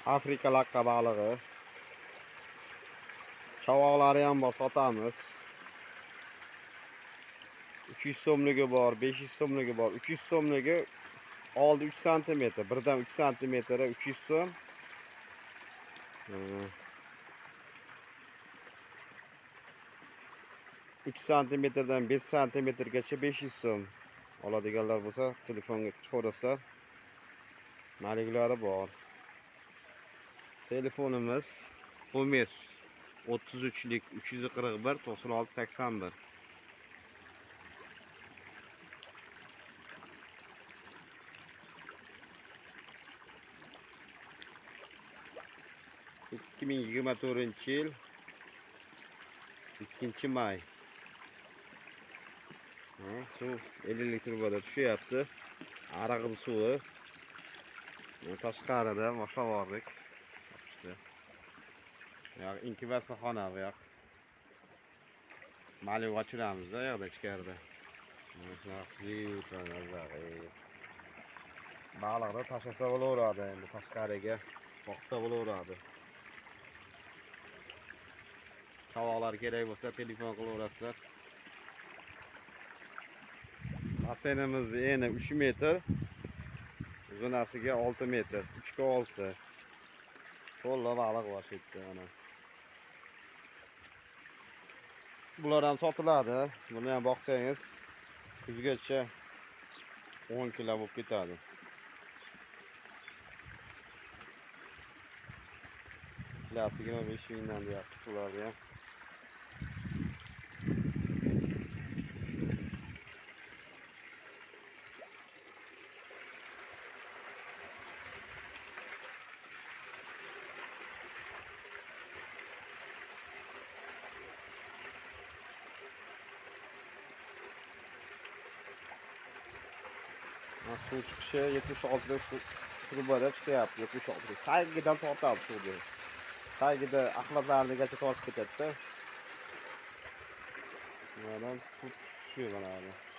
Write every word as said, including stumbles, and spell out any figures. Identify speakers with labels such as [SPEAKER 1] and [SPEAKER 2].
[SPEAKER 1] Afrika laqqa balig'i. Chavoqlari ham bor, sotamiz. uch yuz so'mligi bor, besh yuz so'mligi bor. uch yuz so'mligi oldi uch santimetr, birdan uch santimetr uch yuz so'm. uch santimetrdan besh santimetrgacha besh yuz so'm. Oladiganlar bo'lsa, telefonga so'rasa, maliklari bor. Telefonimiz Homer o'ttiz uchlik uch yuz qirq bir to'qson olti sakson bir. ikki ming yigirma to'rtinchi yil ikkinchi may. Suv ellik litrda tushyapti. Arag'il suvi. Tashqarida boshlab bordik. Yo'q, inkubatsiyaxona bu yoq. Mali ochiramiz da yoqda ichkarida. Baliqni tashlasa bo'laveradi, endi tashqariga boqsa bo'laveradi. Chavoqlar kerak bo'lsa telefon qilaverasizlar. Basseynimiz eni uch metr, uzunasiga olti metr, uch ga olti. To'la baliq bor shu yerda ana. Bular ham sotiladi. Buni ham boqsangiz kuzgacha o'n kilo bo'lib ketadi. Kilosi yigirma besh mingdan deyapti ularga. Suv chiqishi yetmish olti trubada chiqyapti, yetmish olti. Tagidan tortadi suvni. Tagida axlatlarnigacha tortib ketadi-da. Bundan suv tushishi bo'ladi.